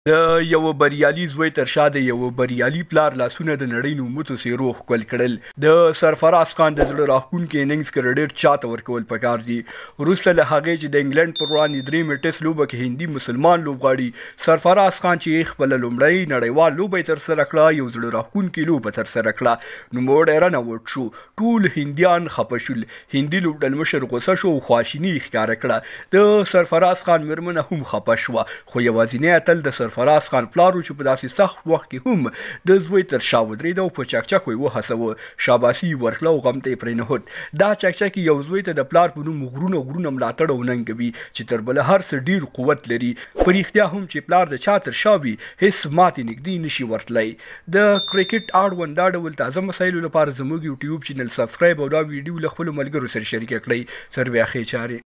د یو بریالي زوی تر شا د یو بریالي پلار لاسونه د نړۍ نوموتو څیرو ښکل کړل. د سرفراز خان د زړه راښکونکي اننګز کریډټ چاته ورکول پکار دي. وروسته له هغې چې د انګلند پر وړاندې درېیمې ټسټ لوبه کې هندي مسلمان لوبغاړي سرفراز خان چې خپله لومړۍ نړیوال لوبه یې ترسره کړه یو زړه راښکونکې لوبه ترسره کړه. نوموړی رن آوټ شو. ټول هندیان خفه شول. هندي لوبډلمشر غوسه شو او خواشیني یې ښکاره کړه. د سرفراز خان مېرمنه هم خفه شوه خو یوازینی اتل د سرفراز خان پلار و چې په داسې سخت وخت کې هم د زوی تر شا ودرېده او په چکچکو یې وهڅوه. شاباسي یې ورکړه او غم ته یې پرې نهد. دا چکچکې یو زوی ته د پلار په نوم غرونه ملاتړ او ننګ کوي چې تر بله هر څه ډېر قوت لري. په رښتیا هم چې پلار د چا تر شا وي هېڅ ماتې نږدې نشي ورتلی. د کرکټ اړوند دا ډول تازه مسایلو لپاره زموږ یوټیوب چینل سبسکرایب او دا ویډیو له خپلو ملګرو سره شریکه کړئ. سروې ښې چارې